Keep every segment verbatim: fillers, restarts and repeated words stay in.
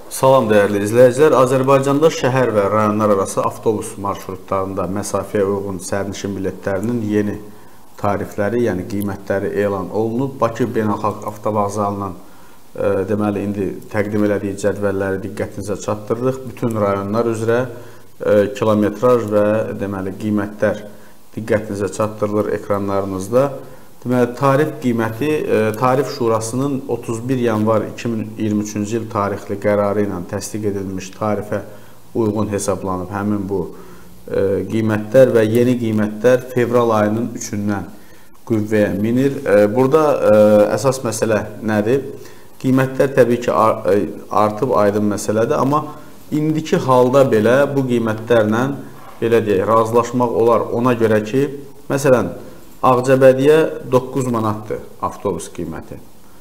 Salam dəyərli izləyicilər. Azərbaycanda şəhər və rayonlar arası avtobus marşrutlarında məsafəyə uyğun sərnişin biletlərinin yeni tarifləri, yəni qiymətləri elan olunub. Bakı Beynəlxalq Avtovağzalının e, deməli indi təqdim elədiyi cədvəlləri diqqətinizə çatdırırıq. Bütün rayonlar üzrə e, kilometraj və deməli qiymətlər diqqətinizə çatdırılır ekranlarınızda. Deməli, tarif qiyməti Tarif Şurasının otuz bir yanvar iki min iyirmi üçüncü il tarixli qərarı ilə təsdiq edilmiş tarifə uyğun hesablanıb həmin bu e, qiymətlər və yeni qiymətlər fevral ayının üçündən qüvvəyə minir. E, burada e, əsas məsələ nədir? Qiymətlər təbii ki artıb aydın məsələdir, amma indiki halda belə bu qiymətlərlə belə deyək, razılaşmaq olar ona görə ki, məsələn, Ağcabədiyə doqquz manatdır avtobus qiyməti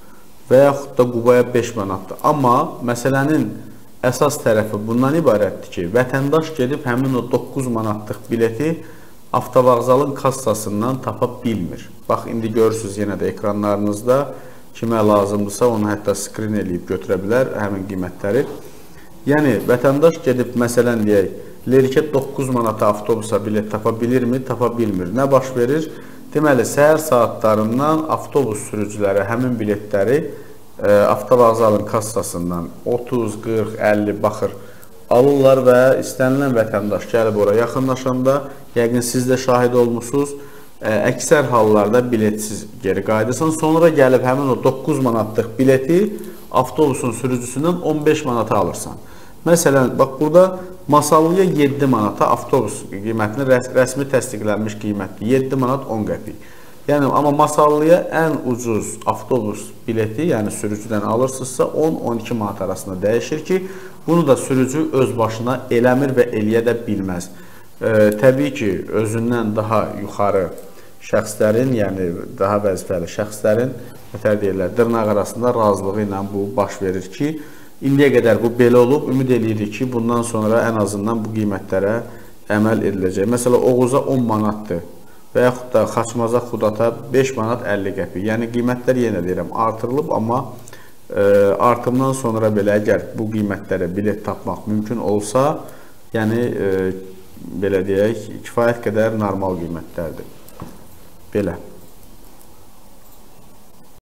və yaxud da Qubaya beş manatdır. Amma məsələnin əsas tərəfi bundan ibarətdir ki, vətəndaş gedib həmin o doqquz manatlıq bileti avtovağzalın kassasından tapa bilmir. Bax, indi görürsünüz yenə də ekranlarınızda kimə lazımdırsa onu hətta skrin eləyib götürə bilər həmin qiymətləri. Yəni, vətəndaş gedib, məsələn deyək, Lerikə doqquz manata avtobusa bilet tapa bilirmi? Tapa bilmir. Nə baş verir? Deməli, səhər saatlarından avtobus sürücüləri həmin biletləri e, avtovağzalın kassasından otuz, qırx, əlli baxır alırlar və istənilən vətəndaş gəlib oraya yaxınlaşanda, yəqin siz də şahid olmuşsunuz, e, əksər hallarda biletsiz geri qayıdırsan, sonra gəlib həmin o doqquz manatlıq bileti avtobusun sürücüsündən on beş manata alırsan. Məsələn, bax, burada Masallıya yeddi manata avtobus qiymətini rəs rəsmi təsdiqlənmiş qiymətdir. yeddi manat on qəpik. Yəni, amma Masallıya ən ucuz avtobus bileti, yəni sürücüdən alırsınızsa on on iki manat arasında dəyişir ki, bunu da sürücü öz başına eləmir və eləyə də bilməz. E, təbii ki, özündən daha yuxarı şəxslərin, yəni daha vəzifəli şəxslərin, nətər deyirlər, dırnaq arasında razılığı ilə bu baş verir ki, İndiyə qədər bu belə olub, ümid edirik ki, bundan sonra ən azından bu qiymətlərə əməl ediləcək. Məsələn, Oğuza on manatdır və yaxud da Xaçmaza Xudata beş manat əlli qəpik. Yəni, qiymətlər yenə deyirəm, artırılıb, amma e, artımdan sonra belə əgər bu qiymətlərə bilet tapmaq mümkün olsa, yəni, e, belə deyək, kifayət qədər normal qiymətlərdir. Belə.